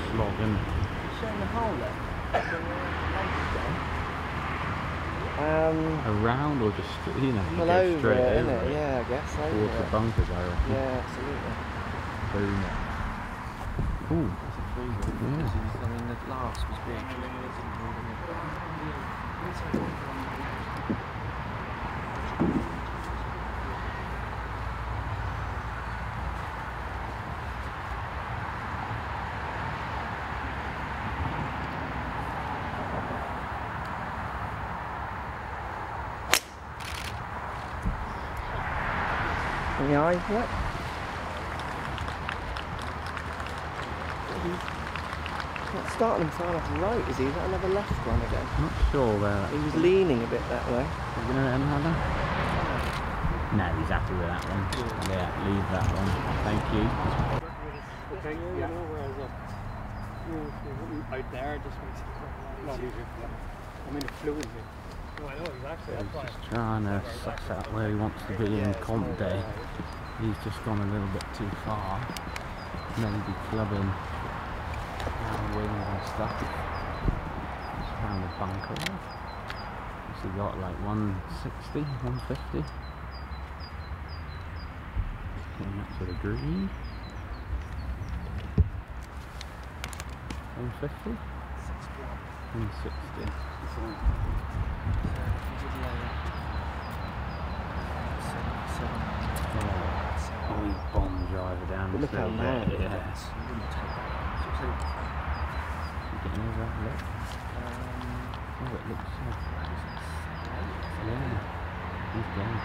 slogging. Showing the hole there. Around or just, you know, you Well, go over straight it, over innit? it. Yeah, I guess over Towards the it. bunkers, I reckon. Yeah, absolutely. Boom. Ooh. That's a free one. Yeah. I mean, the last was big. In the eye, what? He's not starting himself off right, is he? Is that another left one again? Not sure where He was leaning a bit that way. Are you going to let him have that? No, he's happy with that one. Yeah, leave that one. Thank you. Okay, yeah. Out there just makes it a lot easier. I mean, it's fluid here. No, I know exactly. He's just trying to suss out where he wants to be in comp day. He's just gone a little bit too far. Maybe clubbing down wings and stuff. Just around the bunker. What's he got, like 160, 150? Getting up to the green. 150? 160. Oh, he bomb driver down the Look how narrow it yeah. is. Getting over that look. Oh, it looks so yeah. He's gone.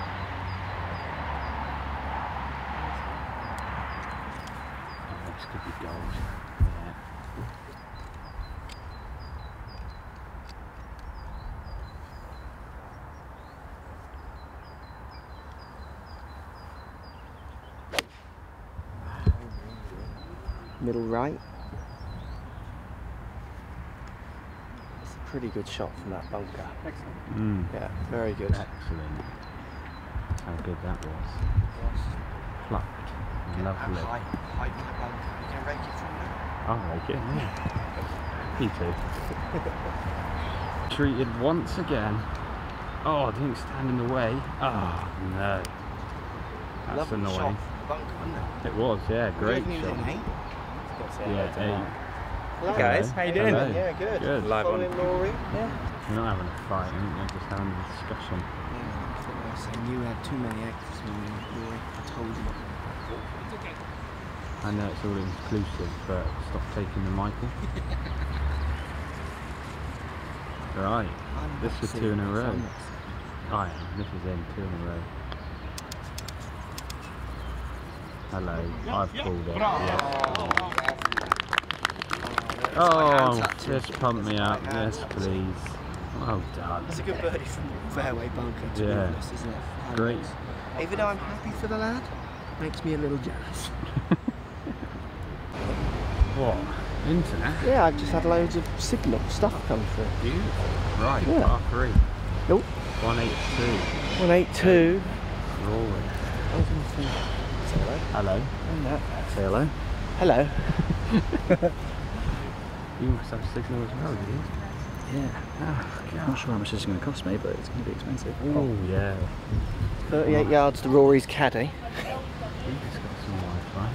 Oh, this could be gold. Yeah. Middle right. It's a pretty good shot from that bunker. Excellent. Yeah, very good. Excellent. How good that was. Plucked. Lovely. High bunker. You can rake it from there. I'll rake it, yeah. Me too. Treated once again. Oh, didn't stand in the way. Oh, no. That's Lovely annoying. shot from the bunker, wasn't it? It was, yeah, great Do you reckon he was shot. in 8? Yeah, 8. Hello guys, how you doing? Hello. Yeah, good. Good. Live on. Following Rory? Yeah. We're not having a fight, we're just having a discussion. I knew I had too many eggs this morning, Rory. I told you. I know it's all inclusive, but stop taking the Michael. Right, this was 2 in a row. I am, this is in 2 in a row. Hello, I've pulled it. Yes. Oh, just pump me up, yes please. Well done. It's a good birdie from fairway bunker, to be Yeah. honest, isn't it? Great. Even though I'm happy for the lad, makes me a little jealous. What? Internet? Yeah, I've just had loads of signal stuff come through. Beautiful. Right, Yeah. par 3. Nope. 182. 182. Rory. I was going to say hello. Hello. And that. Say hello. Hello. You must have signal as well, do you? Yeah. Oh, I'm not sure how much this is going to cost me, but it's going to be expensive. Oh, yeah. 38 yards to Rory's caddy. I think it's got some Wi-Fi.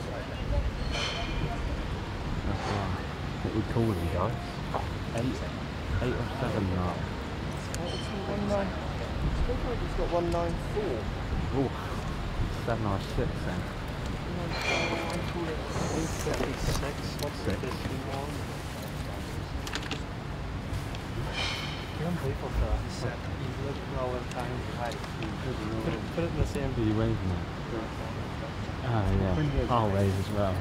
That's right. What we call them, guys? 8 or 7 mark. It's got 194. Oh, 7 or 6 then. 6. Young people for that. You look all the time. Put it in the same. Are you waving at? Oh, yeah. I'll wave as well.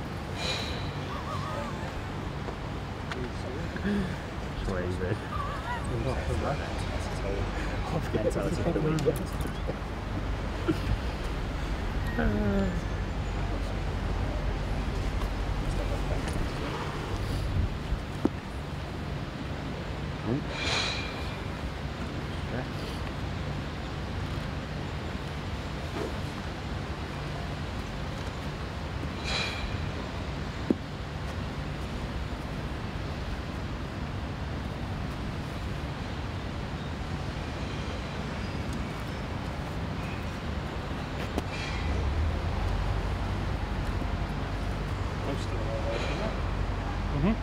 Just wave it. Mentality of the week. Mm-hmm.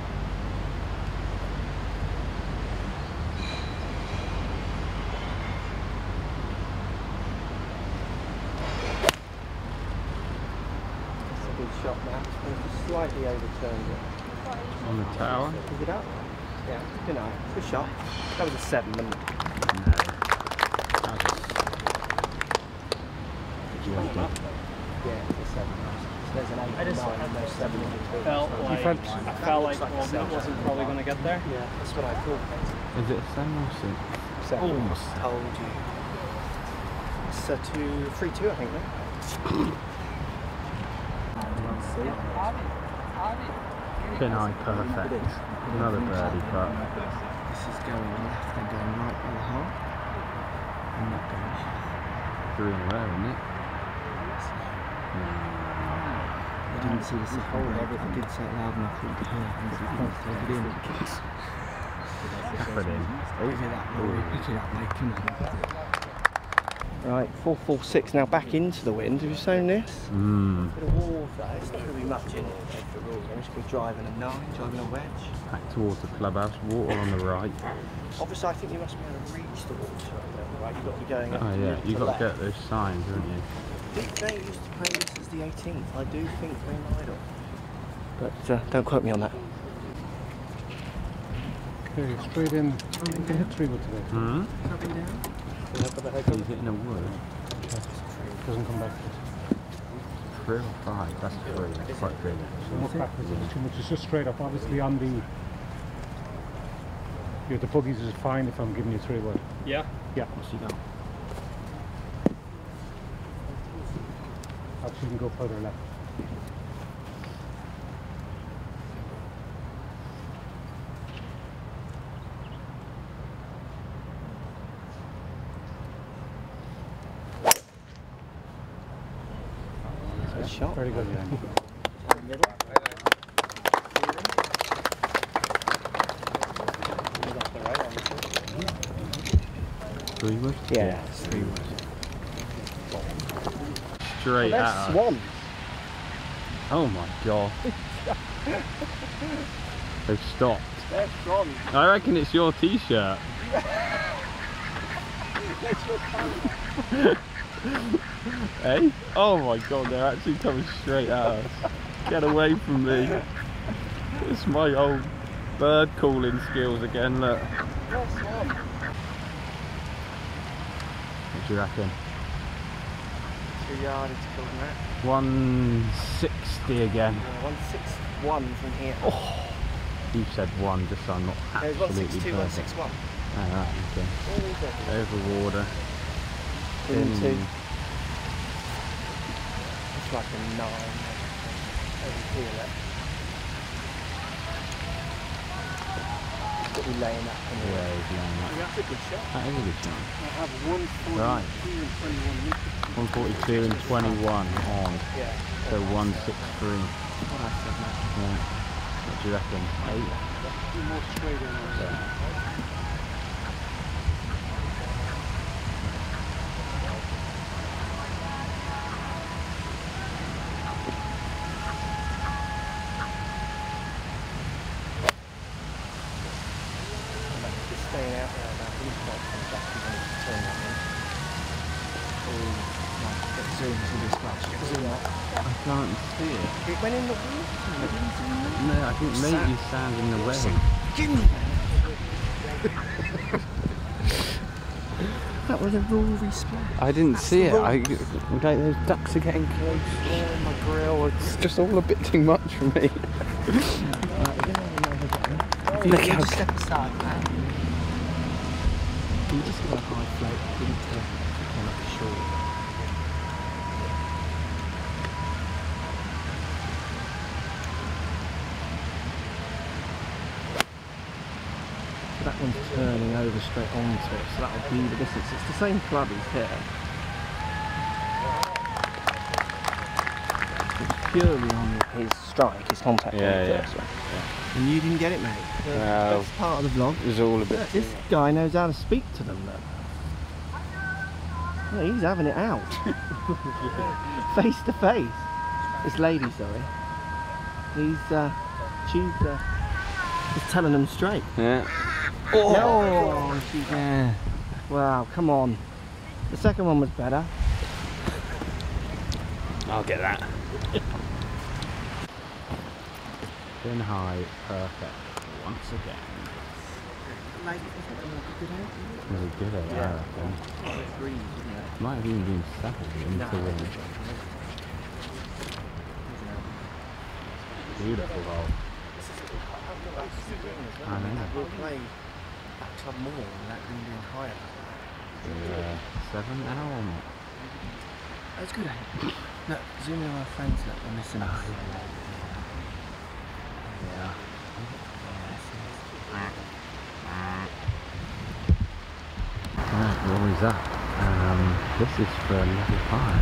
That's a good shot, Matt. Just slightly overturned it. On the tower? Pick it up. Yeah, you know, good shot. That was a 7, wasn't it? No. That Yeah, it's a 7. So there's an 8 and 9 and there's 7 in between. I felt like like it wasn't probably going to get there. Yeah, that's what I thought. Is it a 7 or 6? 7. Almost. Told you. It's 3-2, I think, now. Let's see. Pin eye perfect. Another birdie putt. This is going left and going right by the hole. And that goes. 3 in a row, isn't it? I didn't see the second break. I did say it loud enough that you could hear it, and so you can't take it in. Tap it in. Pick it up, Rory. Pick it up, mate. Come on. Right, 4-4-6 now back into the wind. Have you seen this? Mmm. Bit of water. It's not going to be much in it for Rory. I'm just going to be driving a 9, driving a wedge. Back towards the clubhouse. Water on the right. Obviously, I think you must be able to reach the water. Right, you've got to be going up. Oh yeah, to you the got to left. get those signs, haven't you? Did they used to play this as the 18th? I do think they might have. But don't quote me on that. Okay, straight in. You can hit 3 wood today. Hmm? Coming down? He's hitting a wood. Doesn't come back. 3 or 5? That's 3. That's quite big. Look backwards, it's too much. It's just straight up. Obviously on the... Yeah, the buggies is fine if I'm giving you 3 wood. Yeah. Yeah. What's he got? Actually, you can go further left. Good shot. Very good, yeah. Middle. Three wood? Yeah, it's 3 wood. Straight There's at us. Swan. Oh my god. They've stopped. There's Swan. I reckon it's your t-shirt. Hey? Oh my god, they're actually coming straight at us. Get away from me. It's my old bird calling skills again, look. There's Swan. What do you reckon? 2 yard, it's called that. 160 again. 161 from here. Oh, you said 1 just so I'm not There's absolutely 162, perfect. 161. Alright, okay. Over water. Into. It's like a 9. Over here, look. Got me laying up in the Yeah, way. he's laying up. That's a good shot. That is a good shot. I have 142 Right. and 21. 142 and 21 on. Yeah. So 163. What I said, mate. Yeah. What do you reckon? 8? More straight in. Just staying out there now. He's not coming back. He's going to turn that in. Oh, right. Get zoom to this flash. Get zoom out. I can't see it. It went in the water. I didn't see it. No, I think maybe sand in the way. Give me that was a Rory splash. I didn't see it. Like those ducks are getting close. Oh, my grill. It's just all a bit too much for me. Look how step aside, man. You just got a high float. Didn't come up short. So that one's turning over straight onto it, so that'll be the distance. It's the same club as here. It's purely on his strike, his contact on the first one. And you didn't get it, mate. Well, That's part of the vlog. it was all a bit. This guy knows how to speak to them, though. Yeah, he's having it out. Face to face. This lady, sorry. He's She's just telling them straight. Yeah. Oh, yeah. Wow, come on. The second one was better. I'll get that. Fin high, perfect once again. Really good at that, I reckon. Might have even been settled into the beautiful hole. I know. We'll play that club more without being doing higher. Yeah, 7 now or not? That's good, eh? Look, zoom in on our friends that we're missing us. Yeah. Right, Rory's up. This is for level 5.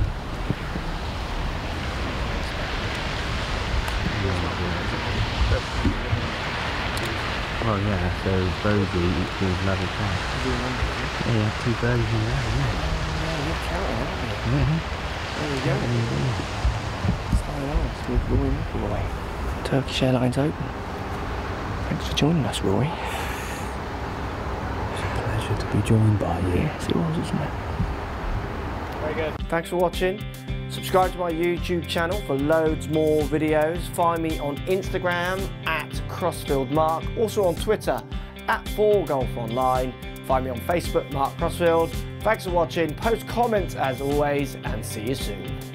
Oh yeah, so bogey equals level 5. Yeah, you have 2 bogeys in there, yeah. We're counting, aren't we? Yeah. There we go. Starting on, smooth Rory McIlroy. Turkish Airlines Open. Thanks for joining us, Rory. It's a pleasure to be joined by you. Yes, it was, wasn't it? Very good. Thanks for watching. Subscribe to my YouTube channel for loads more videos. Find me on Instagram @CrossfieldMark. Also on Twitter @4golfonline. Find me on Facebook, Mark Crossfield. Thanks for watching. Post comments as always, and see you soon.